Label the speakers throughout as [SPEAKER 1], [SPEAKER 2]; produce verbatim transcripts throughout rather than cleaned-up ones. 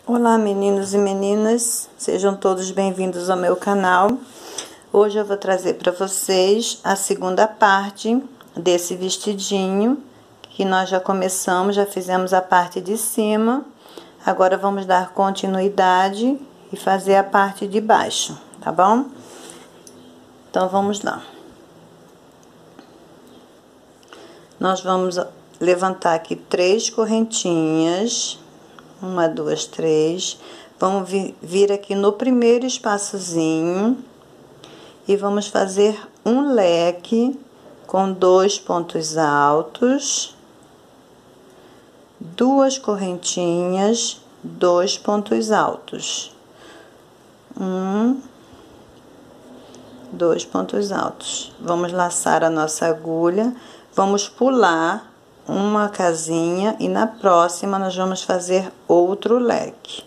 [SPEAKER 1] Olá, meninos e meninas, sejam todos bem-vindos ao meu canal. Hoje eu vou trazer para vocês a segunda parte desse vestidinho, que nós já começamos, já fizemos a parte de cima. Agora vamos dar continuidade e fazer a parte de baixo, tá bom? Então vamos lá. Nós vamos levantar aqui três correntinhas. Uma, duas, três. Vamos vir, vir aqui no primeiro espaçozinho e vamos fazer um leque com dois pontos altos, duas correntinhas, dois pontos altos. Um, dois pontos altos. Vamos laçar a nossa agulha, vamos pular uma casinha e na próxima nós vamos fazer outro leque.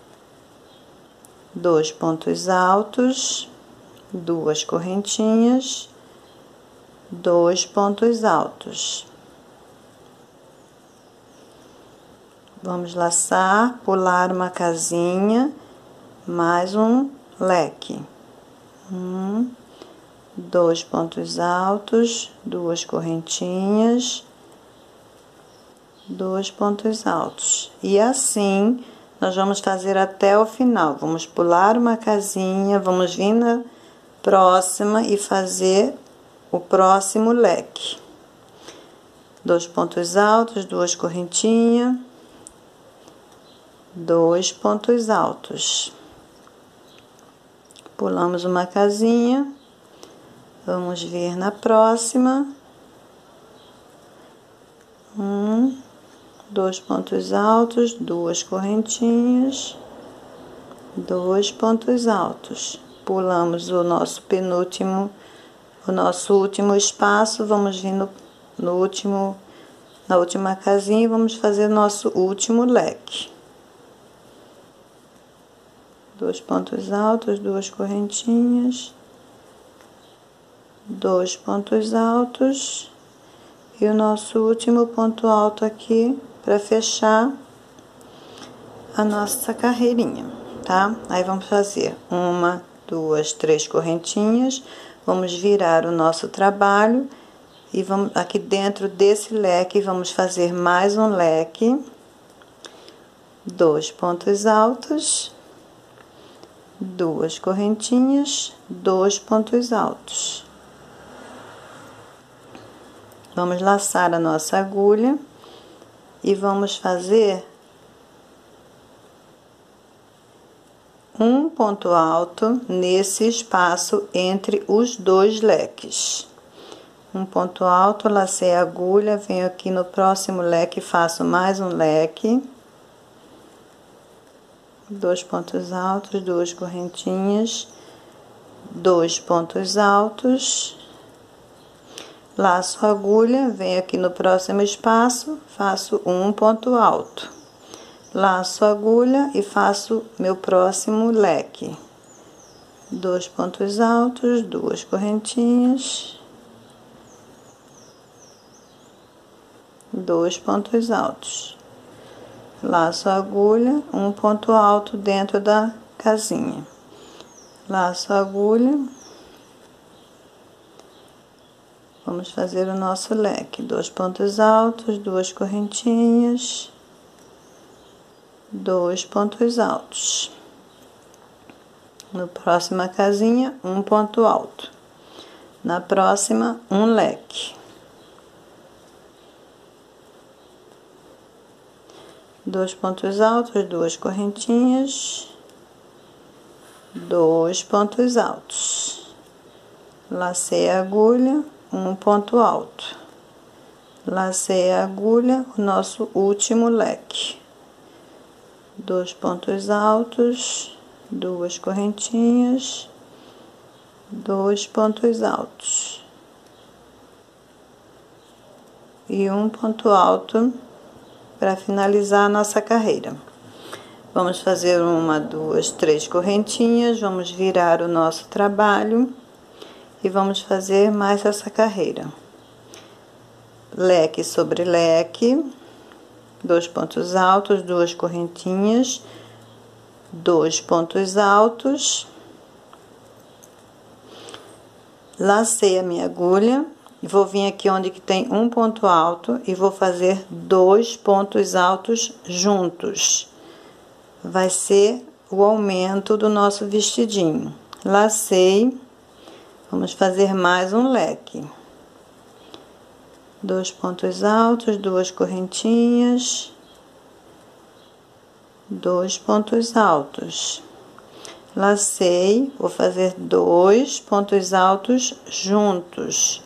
[SPEAKER 1] Dois pontos altos, duas correntinhas, dois pontos altos. Vamos laçar, pular uma casinha, mais um leque. Um, dois pontos altos, duas correntinhas, dois pontos altos. E assim nós vamos fazer até o final. Vamos pular uma casinha, vamos vir na próxima e fazer o próximo leque. Dois pontos altos, duas correntinhas, dois pontos altos. Pulamos uma casinha, vamos vir na próxima. Um, dois pontos altos, duas correntinhas, dois pontos altos. Pulamos o nosso penúltimo, o nosso último espaço, vamos vir no, no último, na última casinha e vamos fazer nosso último leque. Dois pontos altos, duas correntinhas, dois pontos altos e o nosso último ponto alto aqui para fechar a nossa carreirinha, tá? Aí vamos fazer uma, duas, três correntinhas, vamos virar o nosso trabalho e vamos aqui dentro desse leque vamos fazer mais um leque, dois pontos altos, duas correntinhas, dois pontos altos. Vamos laçar a nossa agulha e vamos fazer um ponto alto nesse espaço entre os dois leques. Um ponto alto, lacei a agulha, venho aqui no próximo leque, faço mais um leque. Dois pontos altos, duas correntinhas, dois pontos altos. Laço a agulha, venho aqui no próximo espaço, faço um ponto alto. Laço a agulha e faço meu próximo leque. Dois pontos altos, duas correntinhas, dois pontos altos. Laço a agulha, um ponto alto dentro da casinha. Laço a agulha. Vamos fazer o nosso leque, dois pontos altos, duas correntinhas, dois pontos altos. Na próxima casinha, um ponto alto. Na próxima, um leque. Dois pontos altos, duas correntinhas, dois pontos altos. Lacei a agulha. Um ponto alto. Lacei a agulha, o nosso último leque. Dois pontos altos, duas correntinhas, dois pontos altos. E um ponto alto para finalizar a nossa carreira. Vamos fazer uma, duas, três correntinhas, vamos virar o nosso trabalho. E vamos fazer mais essa carreira. Leque sobre leque, dois pontos altos, duas correntinhas, dois pontos altos, lacei a minha agulha e vou vir aqui onde que tem um ponto alto e vou fazer dois pontos altos juntos. Vai ser o aumento do nosso vestidinho. Lacei, vamos fazer mais um leque. Dois pontos altos, duas correntinhas, dois pontos altos. Lacei, vou fazer dois pontos altos juntos.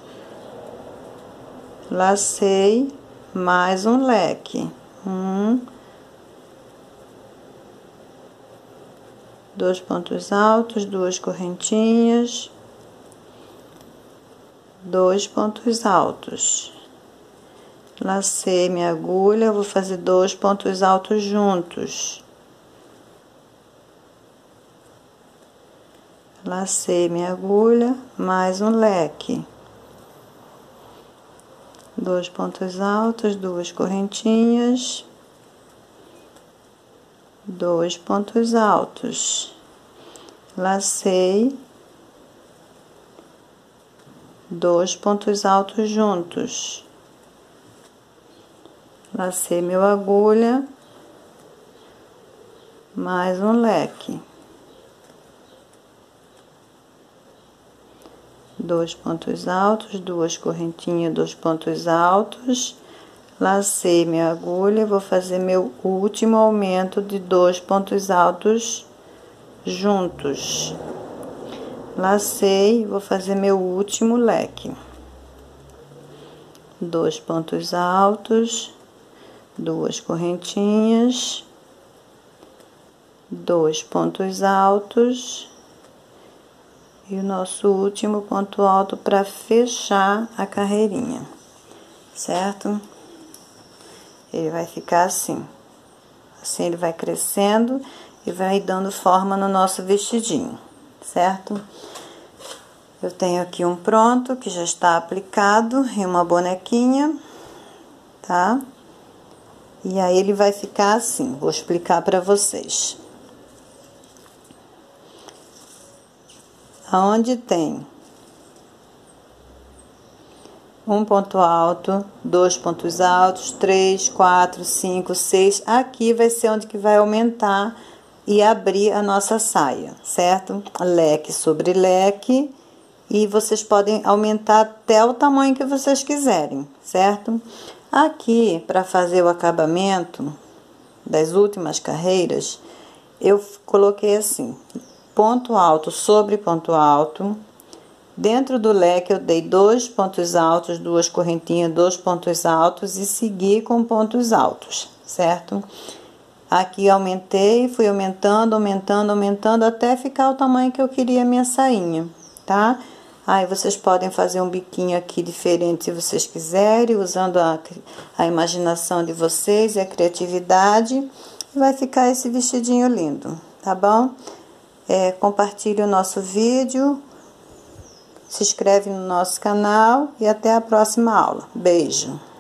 [SPEAKER 1] Lacei, mais um leque. Um, dois pontos altos, duas correntinhas, dois pontos altos. Lacei minha agulha, vou fazer dois pontos altos juntos. Lacei minha agulha, mais um leque. Dois pontos altos, duas correntinhas, dois pontos altos. Lacei, dois pontos altos juntos. Lacei meu agulha, mais um leque. Dois pontos altos, duas correntinhas, dois pontos altos. Lacei minha agulha, vou fazer meu último aumento de dois pontos altos juntos. Lacei, vou fazer meu último leque. Dois pontos altos, duas correntinhas, dois pontos altos. E o nosso último ponto alto para fechar a carreirinha, certo? Ele vai ficar assim. Assim ele vai crescendo e vai dando forma no nosso vestidinho, certo? Eu tenho aqui um pronto que já está aplicado e uma bonequinha, tá? E aí ele vai ficar assim, vou explicar para vocês. Aonde tem um ponto alto, dois pontos altos, três, quatro, cinco, seis, aqui vai ser onde que vai aumentar e abrir a nossa saia, certo? Leque sobre leque, e vocês podem aumentar até o tamanho que vocês quiserem, certo? Aqui, para fazer o acabamento das últimas carreiras, eu coloquei assim: ponto alto sobre ponto alto. Dentro do leque eu dei dois pontos altos, duas correntinhas, dois pontos altos e segui com pontos altos, certo? Aqui aumentei, fui aumentando, aumentando, aumentando até ficar o tamanho que eu queria a minha sainha, tá? Aí vocês podem fazer um biquinho aqui diferente se vocês quiserem, usando a, a imaginação de vocês e a criatividade. Vai ficar esse vestidinho lindo, tá bom? É, compartilhe o nosso vídeo, se inscreve no nosso canal e até a próxima aula. Beijo!